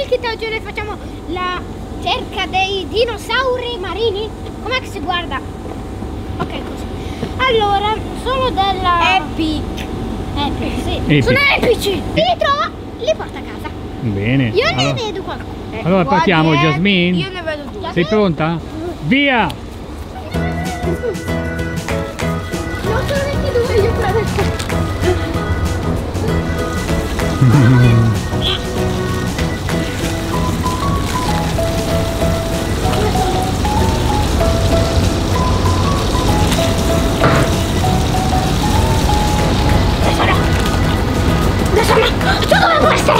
Nikita, oggi noi facciamo la cerca dei dinosauri marini. Com'è che si guarda? Ok, così. Allora, sono della... Epic, sì. Epic. Sono epici. Chi li trova, li porta a casa. Bene. Io ne vedo qualcuno. Allora partiamo, Jasmine. Io ne vedo due. Sei pronta? Via! Non sono neanche due, io provo. Tu dove può essere?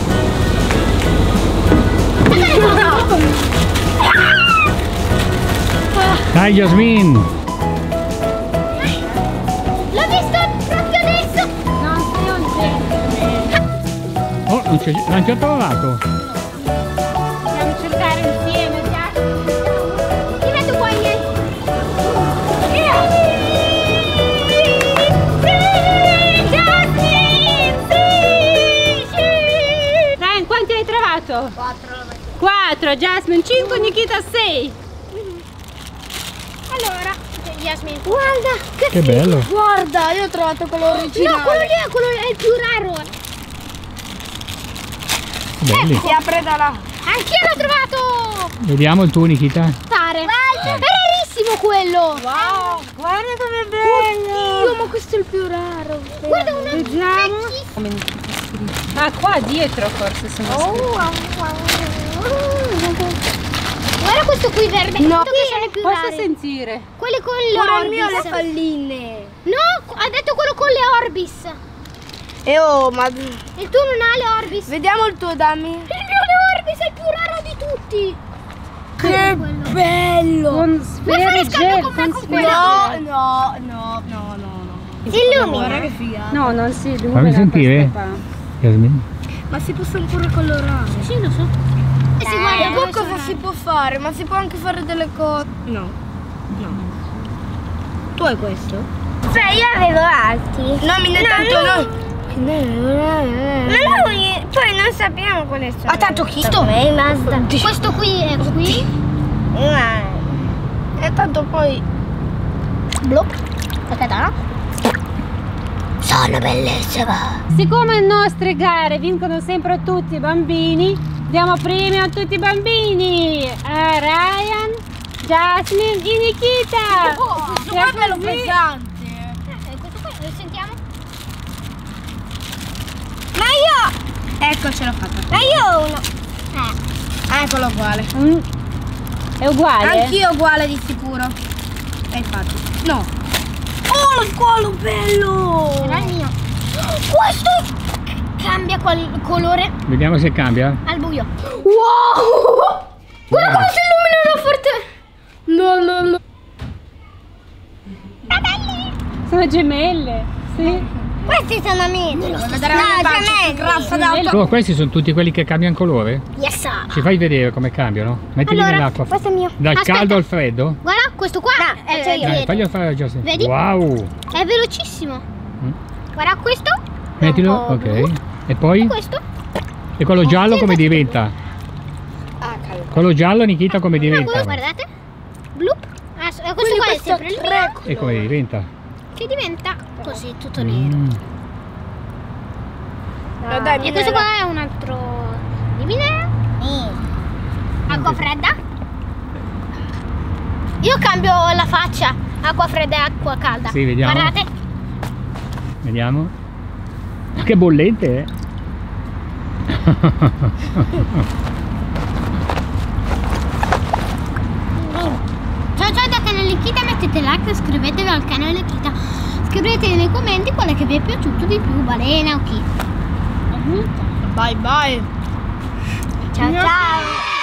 Dai, Jasmine! L'ho visto proprio adesso! Non sei un genio! Oh, non ci ho trovato! Dobbiamo cercare insieme, già! Ti metto qua in Dai, quanti hai trovato? 4, Jasmine 5, Nikita 6. Allora, Jasmine, guarda! Che bello! Guarda, io ho trovato quello originale. No, quello lì è il più raro! Belli! Si apre da là. Anch'io l'ho trovato! Vediamo il tuo, Nikita. Pare! È rarissimo quello! Wow, guarda com'è bello. Oddio, ma questo è il più raro! Guarda uno Vediamo. vecchissimo! Ah, qua dietro forse sono Guarda questo qui verde! No. Che sono i più Posso rari! sentire? Quelli con Pure le il mio ha le Orbis! palline. No, ha detto quello con le Orbis! E oh, ma... Il tuo non ha le Orbis! Vediamo il tuo, dammi. Il mio le Orbis è il più raro di tutti! Che bello. Con sfere scambio con me con con sfere No. Si illumina! Guarda che figa. No, non si illumina. Fammi sentire. questo qua. Jasmine. Ma si possono pure colorare. Sì, lo so! E si guarda E poi cosa si può fare? Ma si può anche fare delle cose. No. Tu hai questo? Cioè, io avevo altri! No, mi ne tanto no. Ma noi poi non sappiamo quale sono! Ah, tanto chi? Questo qui è qui! E tanto poi... Blu! Aspetta! Sono bellissime! Siccome le nostre gare vincono sempre tutti i bambini, diamo premi a tutti i bambini. A Ryan, Jasmine e Nikita. Questo qua è bello pesante. Questo qui, lo sentiamo? Ma io... Ecco, ce l'ho fatta. Ma io ho uno! Eccolo uguale. È uguale? Anch'io uguale di sicuro. E infatti. No. Oh, lo squalo bello! Era il mio! Questo cambia colore Vediamo se cambia. al buio! Wow! Guarda come si illuminano forte! No! Fratelli! Sono gemelle, sì. Questi sono amici! Vuoi vedere la mia faccia grassa d'auto? Oh, questi sono tutti quelli che cambiano colore? Yes! Ci fai vedere come cambiano? Mettili Allora, nell'acqua. questo è mio! Dal Aspetta. caldo al freddo? Guarda, questo qua è Dai, faglielo fare a Jasmine. Vedi? Wow! È velocissimo! Mm. Guarda questo! è Mettilo, un po' blu. ok. E poi? Questo? E quello giallo come diventa? Ah, calma. Quello giallo, Nikita, come diventa? Guardate! Blu! Questo qua è sempre il mio! E come diventa? Che diventa così, tutto nero. Mm. Dai, E questo qua è un altro di Minera. Acqua fredda. Io cambio la faccia. Acqua fredda e acqua calda. Sì, vediamo. Guardate. Vediamo. Che bollente, eh? Ciao da canale Nikita, mettete like, iscrivetevi al canale Nikita. Scrivete nei commenti quale che vi è piaciuto di più, balena o chi. Bye bye. Ciao ciao.